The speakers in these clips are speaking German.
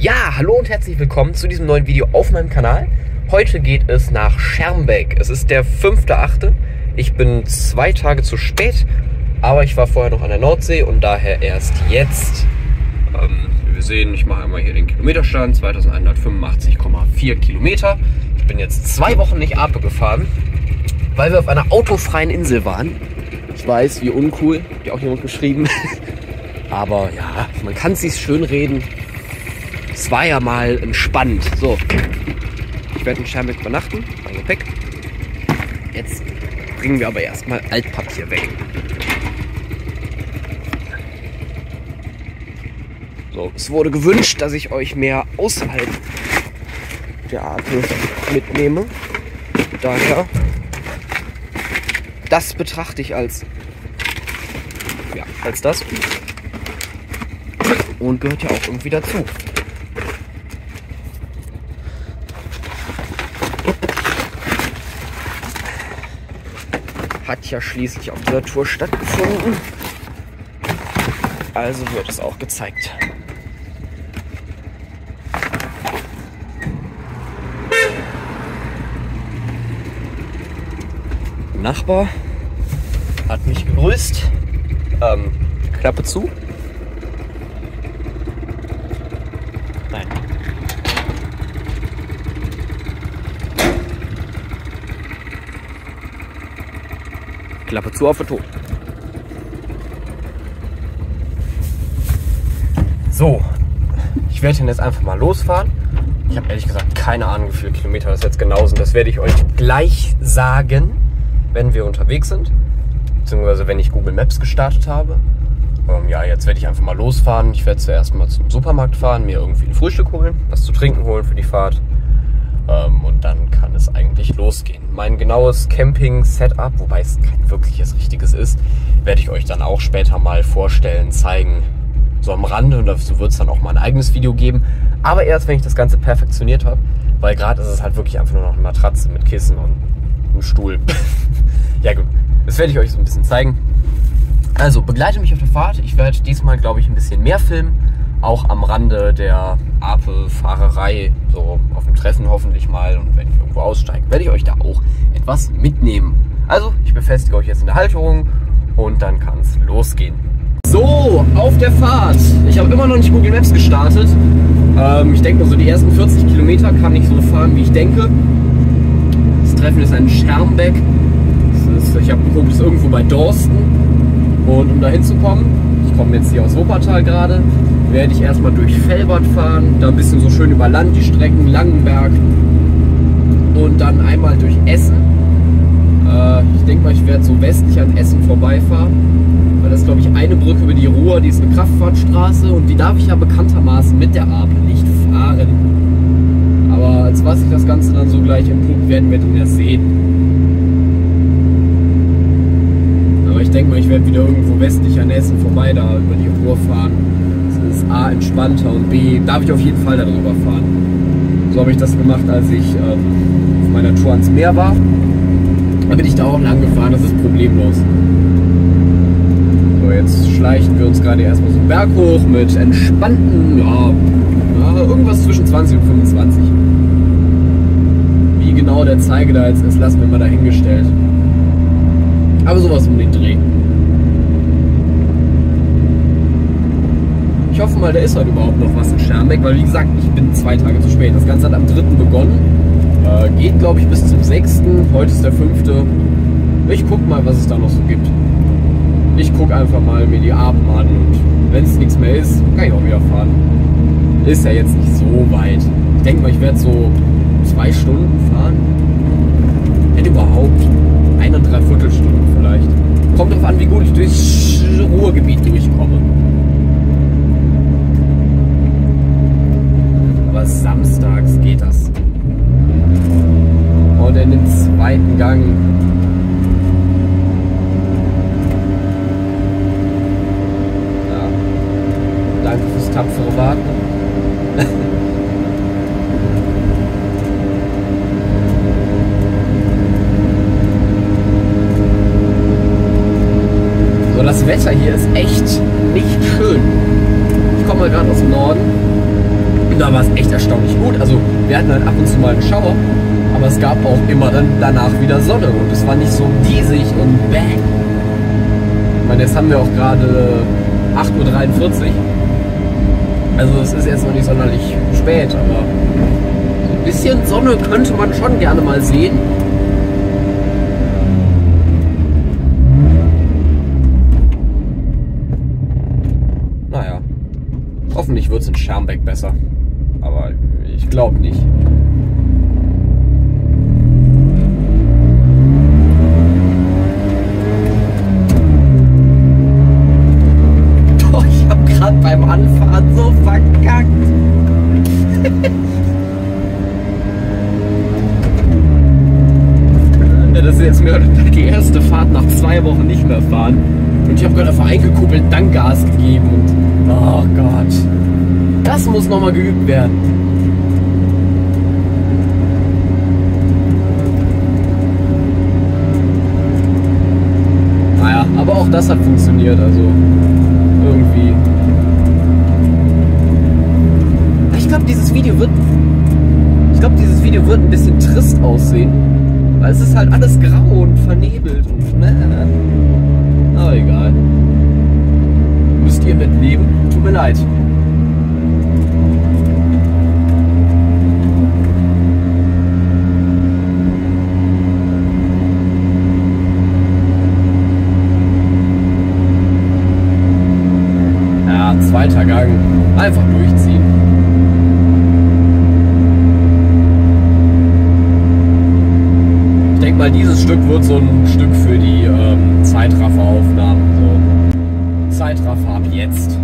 Ja, hallo und herzlich willkommen zu diesem neuen Video auf meinem Kanal. Heute geht es nach Schermbeck. Es ist der 5.8. Ich bin 2 Tage zu spät, aber ich war vorher noch an der Nordsee und daher erst jetzt. Wir sehen, ich mache einmal hier den Kilometerstand, 2185,4 Kilometer. Ich bin jetzt 2 Wochen nicht Ape gefahren, weil wir auf einer autofreien Insel waren. Ich weiß, wie uncool, hat ja auch jemand geschrieben. Aber ja, man kann es sich schön reden. Es war ja mal entspannt. So, ich werde in Schermbeck übernachten, mein Gepäck. Jetzt bringen wir aber erstmal Altpapier weg. So, es wurde gewünscht, dass ich euch mehr außerhalb der Ape mitnehme. Daher, das betrachte ich als das. Und gehört ja auch irgendwie dazu. Hat ja schließlich auf dieser Tour stattgefunden. Also wird es auch gezeigt. Nachbar hat mich gegrüßt. Klappe zu. Nein. Klappe zu auf den Ton. So, ich werde ihn jetzt einfach mal losfahren. Ich habe ehrlich gesagt keine Ahnung, wie viele Kilometer das jetzt genau sind. Das werde ich euch gleich sagen, wenn wir unterwegs sind. Beziehungsweise wenn ich Google Maps gestartet habe. Ja, jetzt werde ich einfach mal losfahren. Ich werde zuerst mal zum Supermarkt fahren, mir irgendwie ein Frühstück holen, was zu trinken holen für die Fahrt. Und dann kann es eigentlich losgehen. Mein genaues Camping-Setup, wobei es kein wirkliches richtiges ist, werde ich euch dann auch später mal vorstellen, zeigen. So am Rande, und dazu wird es dann auch mal ein eigenes Video geben. Aber erst, wenn ich das Ganze perfektioniert habe. Weil gerade ist es halt wirklich einfach nur noch eine Matratze mit Kissen und einem Stuhl. Ja gut, das werde ich euch so ein bisschen zeigen. Also, begleite mich auf der Fahrt. Ich werde diesmal, glaube ich, ein bisschen mehr filmen. Auch am Rande der Ape-Fahrerei, so auf dem Treffen hoffentlich mal. Und wenn ich irgendwo aussteige, werde ich euch da auch etwas mitnehmen. Also, ich befestige euch jetzt in der Halterung und dann kann es losgehen. So, auf der Fahrt. Ich habe immer noch nicht Google Maps gestartet. Ich denke mal, so die ersten 40 Kilometer kann ich so fahren, wie ich denke. Das Treffen ist in Schermbeck. Ich habe geguckt, es ist irgendwo bei Dorsten. Und um da hinzukommen, ich komme jetzt hier aus Wuppertal gerade, werde ich erstmal durch Velbert fahren, da ein bisschen so schön über Land die Strecken, Langenberg und dann einmal durch Essen. Ich denke mal, ich werde so westlich an Essen vorbeifahren, weil das ist, glaube ich, eine Brücke über die Ruhr, die ist eine Kraftfahrtstraße und die darf ich ja bekanntermaßen mit der Ape nicht fahren. Aber als was ich das Ganze dann so gleich entpuppt, werden wir dann erst sehen. Ich denke mal, ich werde wieder irgendwo westlich an Essen vorbei, da über die Ruhr fahren. Das ist A, entspannter und B, darf ich auf jeden Fall darüber fahren. So habe ich das gemacht, als ich auf meiner Tour ans Meer war. Da bin ich da auch lang gefahren, das ist problemlos. So, jetzt schleichen wir uns gerade erstmal so einen Berg hoch mit entspannten, ja, irgendwas zwischen 20 und 25. Wie genau der Zeige da jetzt ist, lassen wir mal dahingestellt. Aber sowas um den Dreh. Ich hoffe mal, da ist heute überhaupt noch was in Schermbeck, weil wie gesagt, ich bin 2 Tage zu spät. Das Ganze hat am 3. begonnen. Geht, glaube ich, bis zum 6. Heute ist der 5. Ich guck mal, was es da noch so gibt. Ich guck einfach mal mir die Apen an und wenn es nichts mehr ist, kann ich auch wieder fahren. Ist ja jetzt nicht so weit. Ich denke mal, ich werde so 2 Stunden fahren. Wenn überhaupt. 1 3/4 Stunde vielleicht. Kommt drauf an, wie gut ich durchs Ruhrgebiet durchkomme. Aber samstags geht das. Und in den 2. Gang. Ja. Danke fürs tapfere Warten. Das Wetter hier ist echt nicht schön. Ich komme mal gerade aus dem Norden. Und da war es echt erstaunlich gut. Also wir hatten halt ab und zu mal einen Schauer, aber es gab auch immer dann danach wieder Sonne und es war nicht so diesig und bäh. Ich meine, jetzt haben wir auch gerade 8:43 Uhr. Also es ist jetzt noch nicht sonderlich spät, aber ein bisschen Sonne könnte man schon gerne mal sehen. Naja, hoffentlich wird es in Schermbeck besser, aber ich glaube nicht. Ich habe gerade beim Anfahren so verkackt. Das ist jetzt mehr oder weniger die erste Fahrt nach 2 Wochen nicht mehr fahren. Und ich habe gerade einfach eingekuppelt, dann Gas gegeben und oh Gott. Das muss nochmal geübt werden. Naja, aber auch das hat funktioniert, also irgendwie. Ich glaube, dieses Video wird ein bisschen trist aussehen, weil es ist halt alles grau und vernebelt und ne. Aber egal. Müsst ihr mitleben? Tut mir leid. Ja, zweiter Gang. Einfach durchziehen. Ich denke mal, dieses Stück wird so ein Stück für die Zeitrafferaufnahmen. So. Zeitraffer ab jetzt.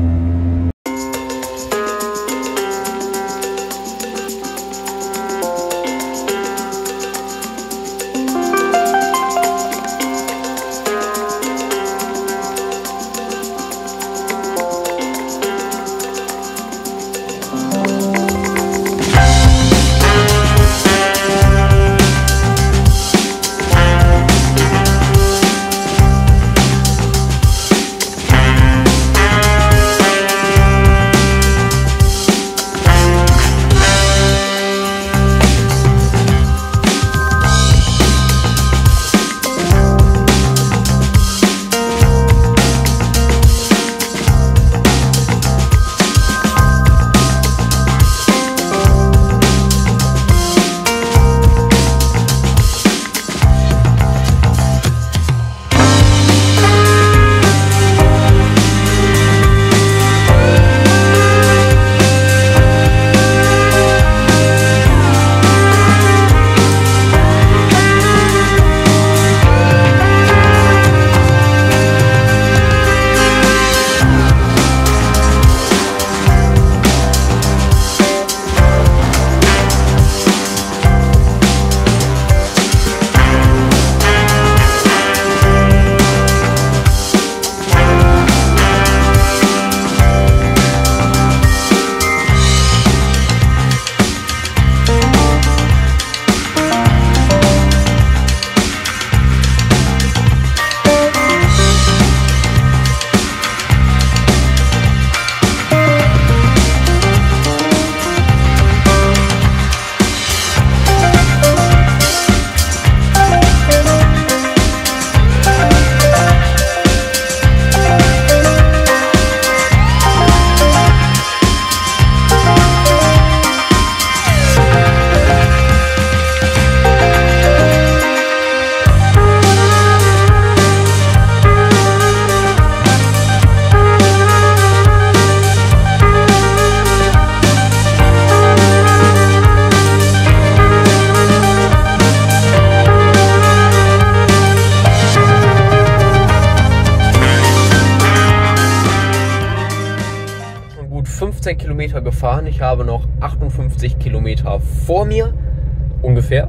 Gut 15 Kilometer gefahren. Ich habe noch 58 Kilometer vor mir, ungefähr.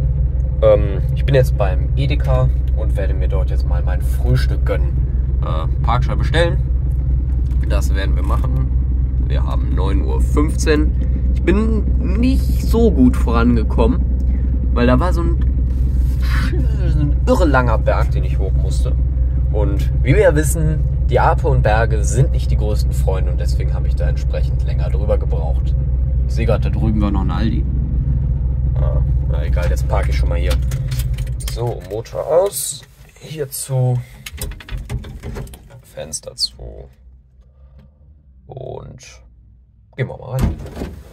Ich bin jetzt beim Edeka und werde mir dort jetzt mal mein Frühstück gönnen. Parkscheibe stellen. Das werden wir machen. Wir haben 9:15 Uhr. Ich bin nicht so gut vorangekommen, weil da war so ein irre langer Berg, den ich hoch musste. Und wie wir ja wissen, die Alpe und Berge sind nicht die größten Freunde und deswegen habe ich da entsprechend länger drüber gebraucht. Ich sehe gerade, da drüben war noch ein Aldi. Ah, na egal, jetzt parke ich schon mal hier. So, Motor aus. Hierzu. Fenster zu. Und gehen wir mal rein.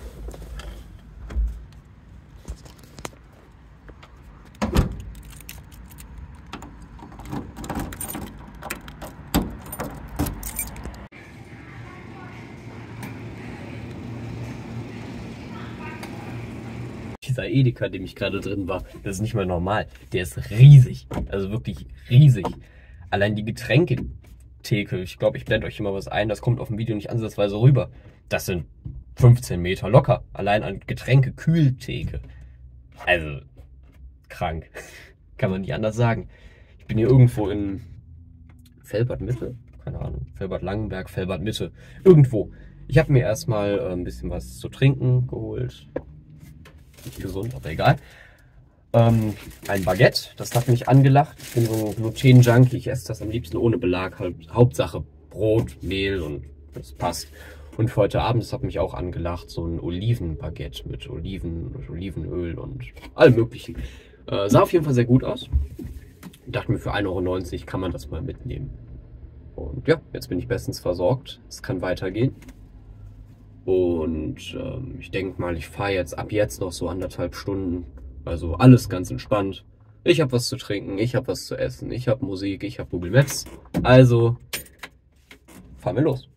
Dieser Edeka, in dem ich gerade drin war, das ist nicht mal normal. Der ist riesig. Also wirklich riesig. Allein die Getränketheke, ich glaube, ich blende euch immer was ein, das kommt auf dem Video nicht ansatzweise rüber. Das sind 15 Meter locker. Allein an Getränkekühltheke. Also, krank. Kann man nicht anders sagen. Ich bin hier irgendwo in Velbert Mitte. Keine Ahnung. Velbert Langenberg, Velbert Mitte. Irgendwo. Ich habe mir erstmal ein bisschen was zu trinken geholt. Nicht gesund, aber egal. Ein Baguette, das hat mich angelacht. Ich bin so ein Gluten-Junkie, ich esse das am liebsten ohne Belag. Hauptsache Brot, Mehl und das passt. Und für heute Abend, das hat mich auch angelacht, so ein Olivenbaguette mit Olivenöl und allem möglichen. Sah auf jeden Fall sehr gut aus. Ich dachte mir, für 1,90 € kann man das mal mitnehmen. Und ja, jetzt bin ich bestens versorgt. Es kann weitergehen. Und ich denke mal, ich fahre jetzt ab jetzt noch so 1,5 Stunden. Also alles ganz entspannt. Ich habe was zu trinken, ich habe was zu essen, ich habe Musik, ich habe Google Maps. Also fahren wir los.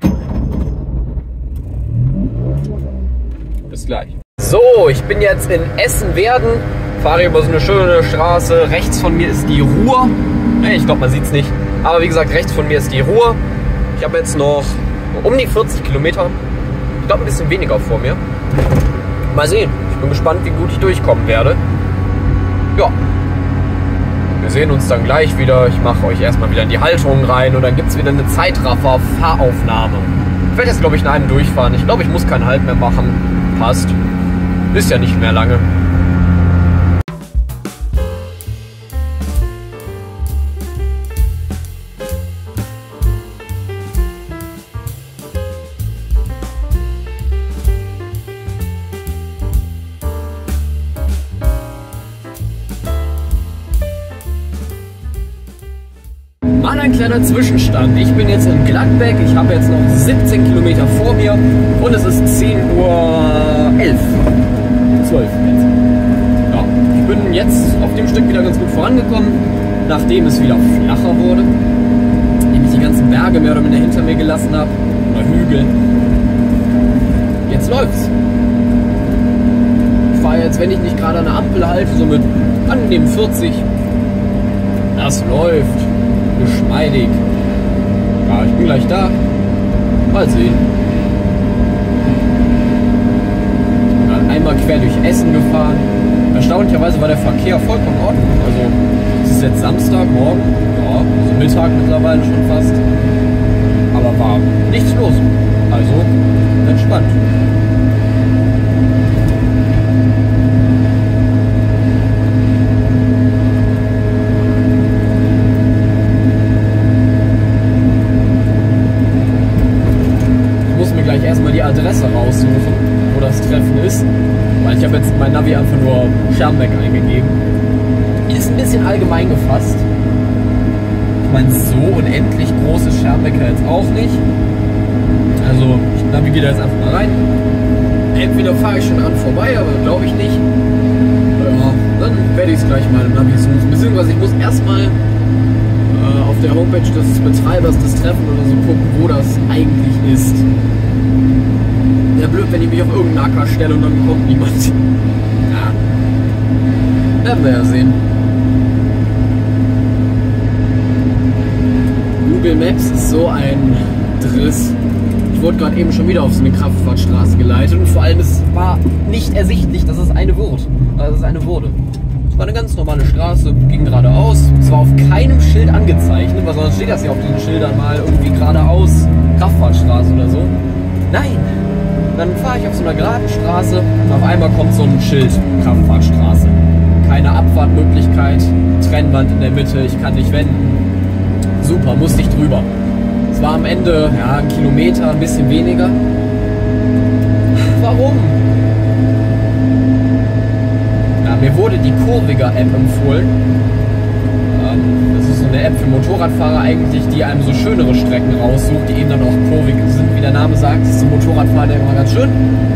Bis gleich. So, ich bin jetzt in Essen-Werden. Fahre über so eine schöne Straße. Rechts von mir ist die Ruhr. Ich glaube, man sieht es nicht. Aber wie gesagt, rechts von mir ist die Ruhr. Ich habe jetzt noch um die 40 Kilometer. Ich glaube, ein bisschen weniger vor mir. Mal sehen. Ich bin gespannt, wie gut ich durchkommen werde. Ja. Wir sehen uns dann gleich wieder. Ich mache euch erstmal wieder in die Halterung rein und dann gibt es wieder eine Zeitraffer-Fahraufnahme. Ich werde jetzt, glaube ich, in einem durchfahren. Ich glaube, ich muss keinen Halt mehr machen. Passt. Ist ja nicht mehr lange. Mal ein kleiner Zwischenstand. Ich bin jetzt in Gladbeck. Ich habe jetzt noch 17 Kilometer vor mir und es ist 10:11 Uhr. 12 jetzt. Ja, ich bin jetzt auf dem Stück wieder ganz gut vorangekommen, nachdem es wieder flacher wurde. Indem ich die ganzen Berge mehr oder minder hinter mir gelassen habe. Oder Hügel. Jetzt läuft's. Ich fahre jetzt, wenn ich nicht gerade an der Ampel halte, so mit angenehm 40. Das läuft. Geschmeidig. Ja, ich bin gleich da. Mal sehen. Ich bin gerade einmal quer durch Essen gefahren. Erstaunlicherweise war der Verkehr vollkommen in Ordnung. Also, es ist jetzt Samstagmorgen. Ja, also Mittag mittlerweile schon fast. Aber war nichts los. Also, entspannt. Erstmal die Adresse raussuchen, wo das Treffen ist, weil ich habe jetzt mein Navi einfach nur Schermbeck eingegeben. Ist ein bisschen allgemein gefasst. Ich meine, so unendlich groß ist Schermbeck jetzt auch nicht. Also ich navigiere jetzt einfach mal rein. Entweder fahre ich schon an vorbei, aber glaube ich nicht. Ja, dann werde ich es gleich mal im Navi suchen. Beziehungsweise ich muss erstmal auf der Homepage des Betreibers des Treffen oder so gucken, wo das eigentlich ist. Ja, blöd, wenn ich mich auf irgendeinen Acker stelle und dann kommt niemand. Ja. Werden wir ja sehen. Google Maps ist so ein Driss. Ich wurde gerade eben schon wieder auf so eine Kraftfahrtstraße geleitet und vor allem es war nicht ersichtlich, dass es eine wurde. Also es eine wurde. Es war eine ganz normale Straße, ging geradeaus. Es war auf keinem Schild angezeichnet, weil sonst steht das ja auf diesen Schildern mal irgendwie geradeaus Kraftfahrtstraße oder so. Nein! Dann fahre ich auf so einer geraden Straße und auf einmal kommt so ein Schild, Kraftfahrtstraße. Keine Abfahrtmöglichkeit, Trennwand in der Mitte, ich kann nicht wenden. Super, musste ich drüber. Es war am Ende, ja, 1 Kilometer, ein bisschen weniger. Warum? Mir wurde die Kurviger-App empfohlen. Das ist so eine App für Motorradfahrer eigentlich, die einem so schönere Strecken raussucht, die eben dann auch kurvig sind, wie der Name sagt. Das ist zum Motorradfahren ja immer ganz schön.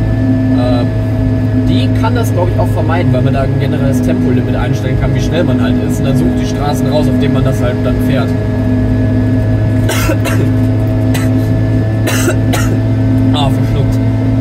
Die kann das, glaube ich, auch vermeiden, weil man da ein generelles Tempolimit einstellen kann, wie schnell man halt ist. Und dann sucht die Straßen raus, auf denen man das halt dann fährt. Verschluckt.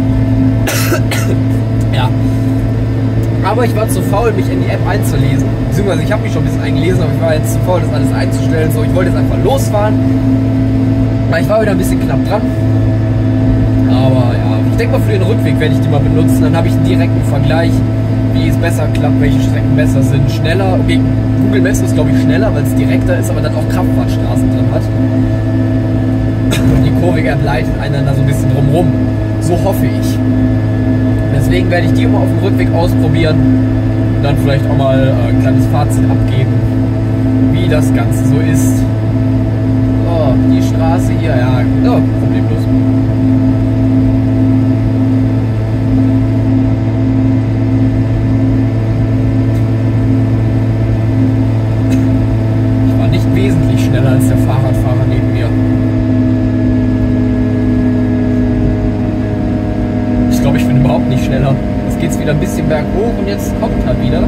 Ja. Aber ich war zu faul, mich in die App einzulesen. Beziehungsweise ich habe mich schon ein bisschen eingelesen, aber ich war jetzt zu faul, das alles einzustellen. So, ich wollte jetzt einfach losfahren. Ich war wieder ein bisschen knapp dran. Aber ja, ich denke mal, für den Rückweg werde ich die mal benutzen. Dann habe ich einen direkten Vergleich, wie es besser klappt, welche Strecken besser sind. Schneller. Okay, Google Maps ist, glaube ich, schneller, weil es direkter ist, aber dann auch Kraftfahrtstraßen drin hat. Und die Kurvig-App leitet einen da so ein bisschen drumrum. So hoffe ich. Deswegen werde ich die mal auf dem Rückweg ausprobieren und dann vielleicht auch mal ein kleines Fazit abgeben, wie das Ganze so ist. Oh, die Straße hier, ja, oh, problemlos. Ich war nicht wesentlich schneller als der Fahrradfahrer neben mir. Ich glaube, ich bin überhaupt nicht schneller. Jetzt geht es wieder ein bisschen berghoch und jetzt kommt er wieder.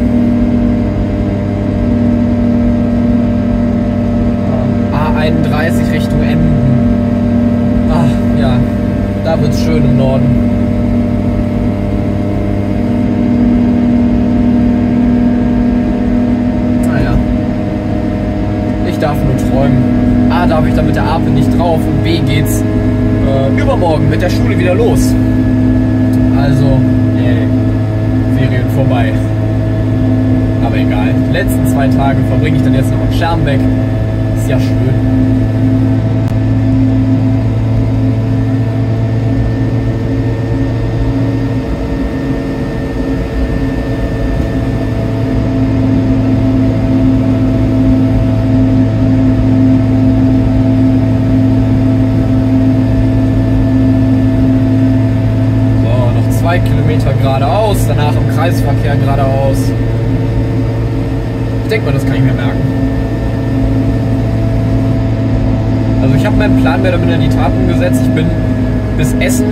A31 Richtung Emden. Ach ja, da wird es schön im Norden. Naja. Ich darf nur träumen. A, darf ich da mit der Ape nicht drauf und B, geht's übermorgen mit der Schule wieder los. Also, Ferien vorbei. Aber egal. Die letzten 2 Tage verbringe ich dann jetzt noch in Schermbeck. Ist ja schön. Kilometer geradeaus, danach im Kreisverkehr geradeaus. Ich denke mal, das kann ich mir merken. Also ich habe meinen Plan mehr oder minder in die Tat umgesetzt. Ich bin bis Essen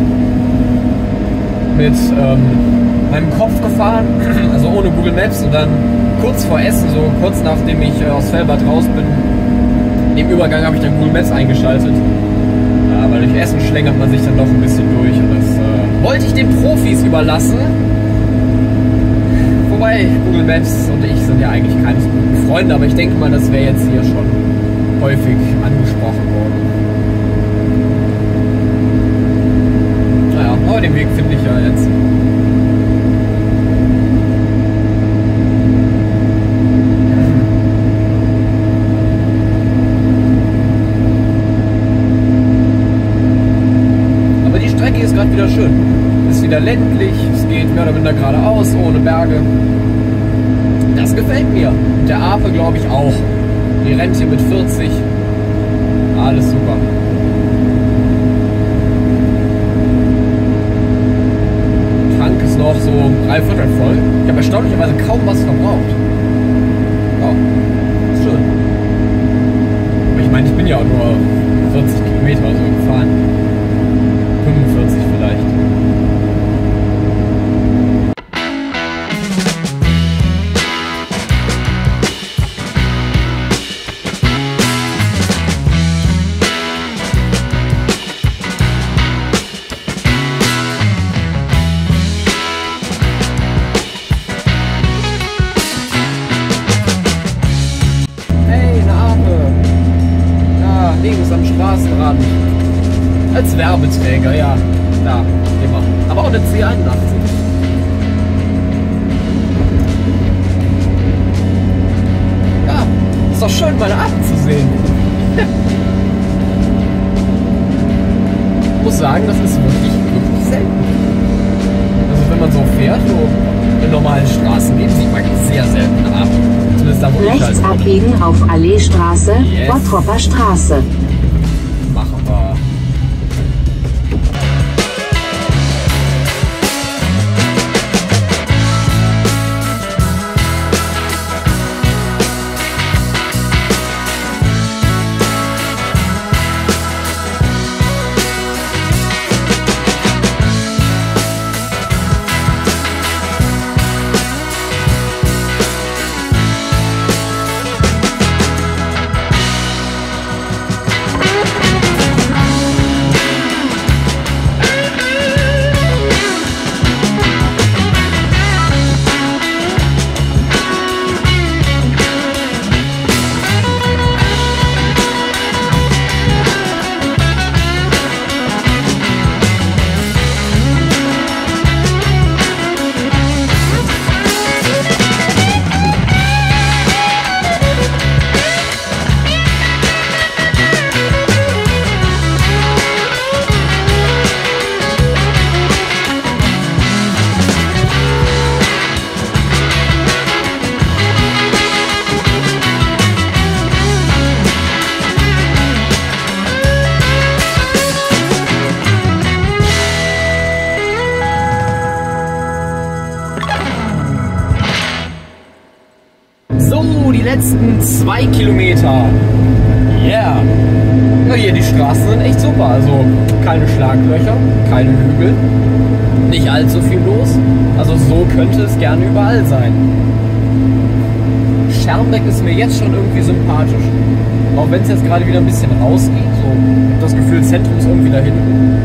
mit meinem Kopf gefahren, also ohne Google Maps, und dann kurz vor Essen, so kurz nachdem ich aus Velbert raus bin, im Übergang habe ich dann Google Maps eingeschaltet. Weil durch Essen schlängert man sich dann doch ein bisschen durch und das wollte ich den Profis überlassen. Wobei Google Maps und ich sind ja eigentlich keine so guten Freunde, aber ich denke mal, das wäre jetzt hier schon häufig angesprochen worden. Naja, aber den Weg finde ich ja jetzt. Ist gerade wieder schön. Ist wieder ländlich, es geht mehr oder minder geradeaus, ohne Berge. Das gefällt mir. Der Ape glaube ich auch. Die rennt hier mit 40. Alles super. Tank ist noch so 3/4 voll. Ich habe erstaunlicherweise kaum was verbraucht. Ja, ist schön. Aber ich meine, ich bin ja auch nur 40 Kilometer oder so gefahren. 45 vielleicht. Hey, eine Ape. Ja, links am Straßenrand. Als Werbeträger, ja. Da, immer. Aber auch eine C81. Ja, ist doch schön, meine Affen zu sehen. Ich muss sagen, das ist wirklich, wirklich selten. Also wenn man so fährt, so in normalen Straßen geht, sieht man sehr selten Affen. Zumindest da, wo ich rechts abbiegen auf Alleestraße, yes. Bottropper Straße. Machen wir. letzten 2 Kilometer. Yeah. Ja, hier, die Straßen sind echt super. Also keine Schlaglöcher, keine Hügel, nicht allzu viel los. Also so könnte es gerne überall sein. Schermbeck ist mir jetzt schon irgendwie sympathisch. Auch wenn es jetzt gerade wieder ein bisschen rausgeht. So, das Gefühl, Zentrum ist irgendwie da hinten.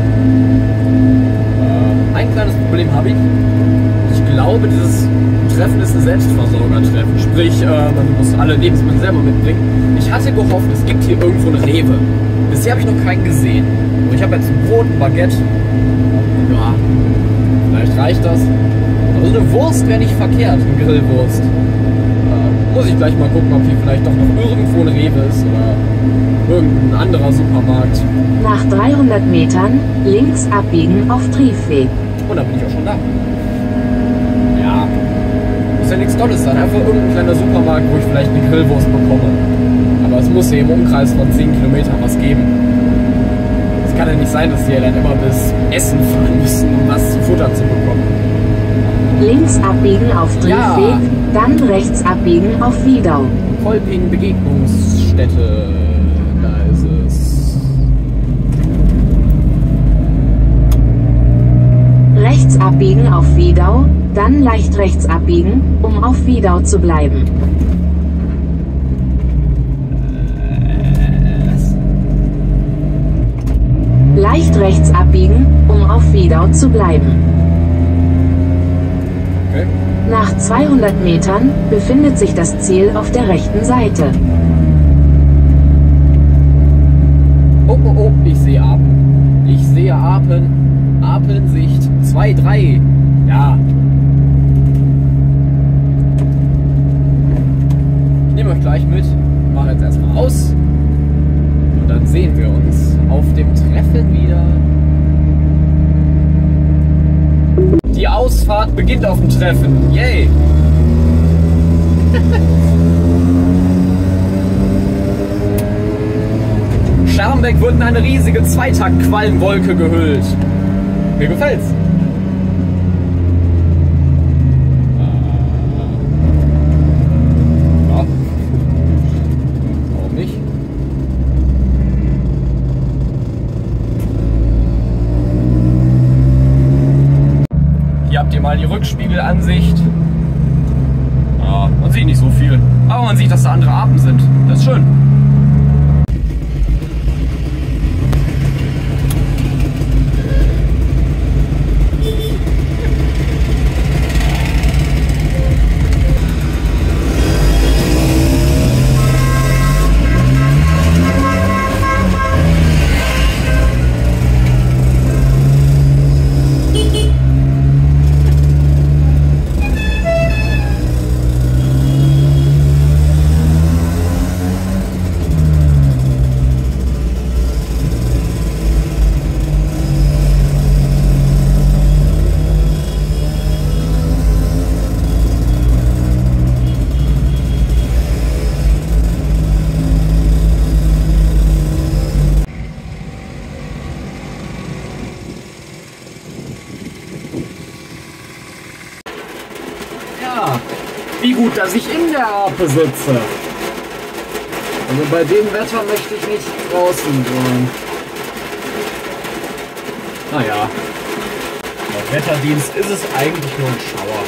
Ein kleines Problem habe ich. Ich glaube, dieses Treffen ist ein Selbstversorgertreffen. Sprich, man muss alle Lebensmittel selber mitbringen. Ich hatte gehofft, es gibt hier irgendwo ein Rewe. Bisher habe ich noch keinen gesehen. Und ich habe jetzt ein Brot, ein Baguette. Ja, vielleicht reicht das. Also eine Wurst wäre nicht verkehrt, eine Grillwurst. Muss ich gleich mal gucken, ob hier vielleicht doch noch irgendwo ein Rewe ist oder irgendein anderer Supermarkt. Nach 300 Metern links abbiegen auf Triefweg. Und dann bin ich auch schon da. Ja, muss ja nichts Tolles sein. Einfach irgendein kleiner Supermarkt, wo ich vielleicht eine Grillwurst bekomme. Aber es muss ja im Umkreis von 10 Kilometern was geben. Es kann ja nicht sein, dass die ja dann immer bis Essen fahren müssen, um was zu futtern zu bekommen. Links abbiegen auf Triefweg, Ja. dann rechts abbiegen auf Wiedau. Kolping Begegnungsstätte, da ist es. Rechts abbiegen auf Wiedau, dann leicht rechts abbiegen, um auf Wiedau zu bleiben. Leicht rechts abbiegen, um auf Wiedau zu bleiben. Okay. Nach 200 Metern befindet sich das Ziel auf der rechten Seite. Oh, oh, oh, ich sehe Apen. Ich sehe Apen. Apensicht 2, 3. Ja. Ich nehme euch gleich mit. Mache jetzt erstmal aus. Und dann sehen wir uns auf dem Treffen wieder. Die Ausfahrt beginnt auf dem Treffen. Yay! Schermbeck wird in eine riesige Zweitakt-Qualmwolke gehüllt. Mir gefällt's. Ja. Warum nicht? Hier habt ihr mal die Rückspiegelansicht. Ja, man sieht nicht so viel. Aber man sieht, dass da andere Apen sind. Das ist schön. Wie gut, dass ich in der Ape sitze. Also bei dem Wetter möchte ich nicht draußen sein. Naja, laut Wetterdienst ist es eigentlich nur ein Schauer.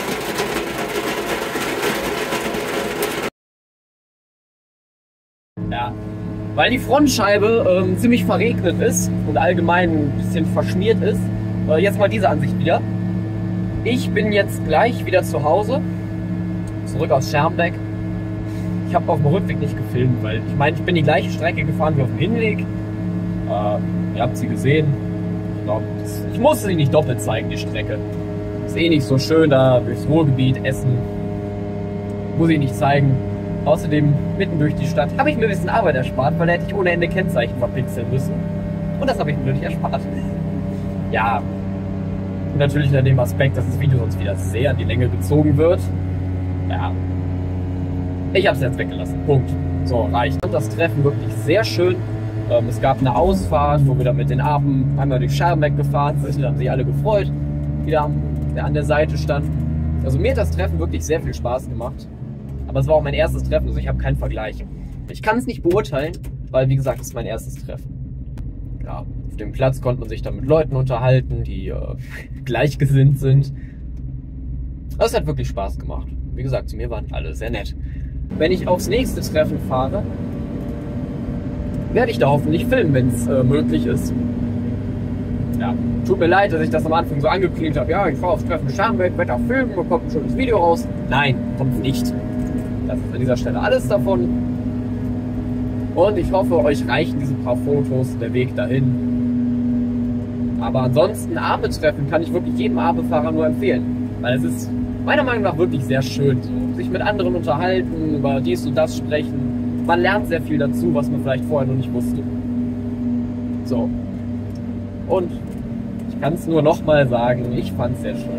Ja, weil die Frontscheibe ziemlich verregnet ist und allgemein ein bisschen verschmiert ist. Jetzt mal diese Ansicht wieder. Ich bin jetzt gleich wieder zu Hause. Zurück aus Schermbeck. Ich habe auf dem Rückweg nicht gefilmt, weil ich meine, ich bin die gleiche Strecke gefahren wie auf dem Hinweg. Ihr habt sie gesehen. Ich glaube, ich muss sie nicht doppelt zeigen, die Strecke. Ist eh nicht so schön da durchs Ruhrgebiet, Essen. Muss ich nicht zeigen. Außerdem, mitten durch die Stadt, habe ich mir ein bisschen Arbeit erspart, weil da hätte ich ohne Ende Kennzeichen verpixeln müssen. Und das habe ich mir natürlich erspart. Ja. Und natürlich unter dem Aspekt, dass das Video sonst wieder sehr an die Länge gezogen wird. Ja, ich habe es jetzt weggelassen. Punkt. So, reicht. Und das Treffen wirklich sehr schön. Es gab eine Ausfahrt, wo wir dann mit den Apen einmal durch Schermbeck gefahren sind. Da haben sich alle gefreut, die da an der Seite standen. Also mir hat das Treffen wirklich sehr viel Spaß gemacht. Aber es war auch mein erstes Treffen, also ich habe keinen Vergleich. Ich kann es nicht beurteilen, weil wie gesagt, es ist mein erstes Treffen. Ja, auf dem Platz konnte man sich dann mit Leuten unterhalten, die gleichgesinnt sind. Das hat wirklich Spaß gemacht. Wie gesagt, zu mir waren alle sehr nett. Wenn ich aufs nächste Treffen fahre, werde ich da hoffentlich filmen, wenn es möglich ist. Ja, tut mir leid, dass ich das am Anfang so angekündigt habe. Ja, ich fahre aufs Treffen Scharmbeck, werde auch filmen, bekommt ein schönes Video raus. Nein, kommt nicht. Das ist an dieser Stelle alles davon. Und ich hoffe, euch reichen diese paar Fotos, der Weg dahin. Aber ansonsten Abendtreffen kann ich wirklich jedem Abendfahrer nur empfehlen. Weil es ist meiner Meinung nach wirklich sehr schön. So, sich mit anderen unterhalten, über dies und das sprechen. Man lernt sehr viel dazu, was man vielleicht vorher noch nicht wusste. So. Und ich kann es nur nochmal sagen, ich fand es sehr schön.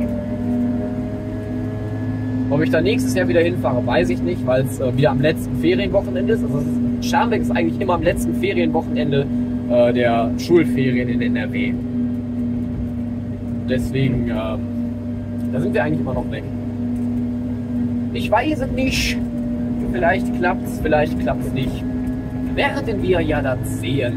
Ob ich da nächstes Jahr wieder hinfahre, weiß ich nicht, weil es wieder am letzten Ferienwochenende ist. Also Scharmbeck ist eigentlich immer am letzten Ferienwochenende der Schulferien in NRW. Deswegen, da sind wir eigentlich immer noch weg. Ich weiß es nicht. Vielleicht klappt's, vielleicht klappt's nicht. Werden wir ja dann sehen.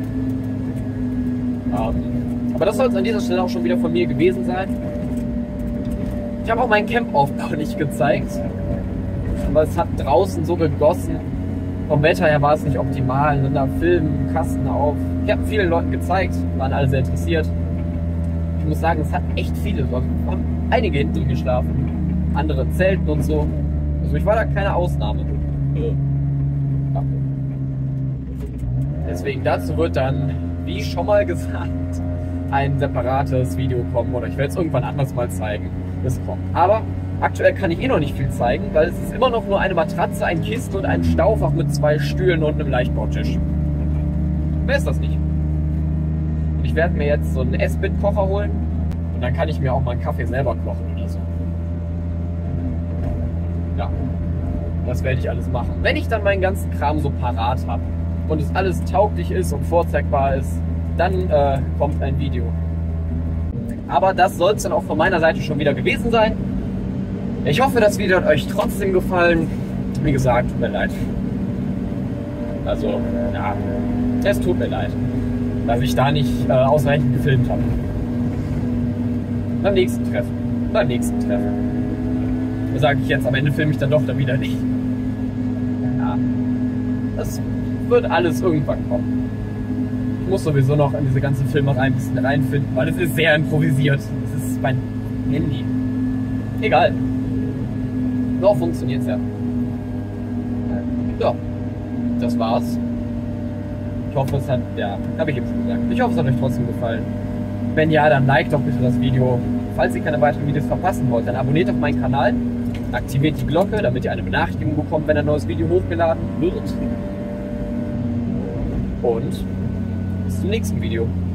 Aber das soll es an dieser Stelle auch schon wieder von mir gewesen sein. Ich habe auch meinen Campaufbau nicht gezeigt, aber es hat draußen so gegossen. Vom Wetter her war es nicht optimal. Und da Film, Kasten auf. Ich habe vielen Leuten gezeigt, waren alle sehr interessiert. Ich muss sagen, es hat echt viele. Wir haben einige hinten geschlafen, andere zelten und so. Also ich war da keine Ausnahme. Ja. Deswegen dazu wird dann, wie schon mal gesagt, ein separates Video kommen oder ich werde es irgendwann anders mal zeigen. Das kommt. Aber aktuell kann ich eh noch nicht viel zeigen, weil es ist immer noch nur eine Matratze, ein Kissen und ein Staufach mit 2 Stühlen und einem Leichtbautisch. Mehr ist das nicht. Und ich werde mir jetzt so einen S-Bit-Kocher holen und dann kann ich mir auch mal einen Kaffee selber kochen oder so. Ja, das werde ich alles machen. Wenn ich dann meinen ganzen Kram so parat habe und es alles tauglich ist und vorzeigbar ist, dann kommt ein Video. Aber das soll es dann auch von meiner Seite schon wieder gewesen sein. Ich hoffe, das Video hat euch trotzdem gefallen. Wie gesagt, tut mir leid. Also, ja, es tut mir leid, dass ich da nicht ausreichend gefilmt habe. Beim nächsten Treffen. Da sage ich jetzt, am Ende filme ich dann doch wieder nicht. Ja, das wird alles irgendwann kommen. Ich muss sowieso noch in diese ganze Filmerei ein bisschen reinfinden, weil es ist sehr improvisiert. Es ist mein Handy. Egal. Noch funktioniert es ja. Ja, das war's. Ich hoffe, es hat, ja, habe ich eben schon gesagt. Ich hoffe, es hat euch trotzdem gefallen. Wenn ja, dann liked doch bitte das Video. Falls ihr keine weiteren Videos verpassen wollt, dann abonniert doch meinen Kanal, aktiviert die Glocke, damit ihr eine Benachrichtigung bekommt, wenn ein neues Video hochgeladen wird. Und bis zum nächsten Video.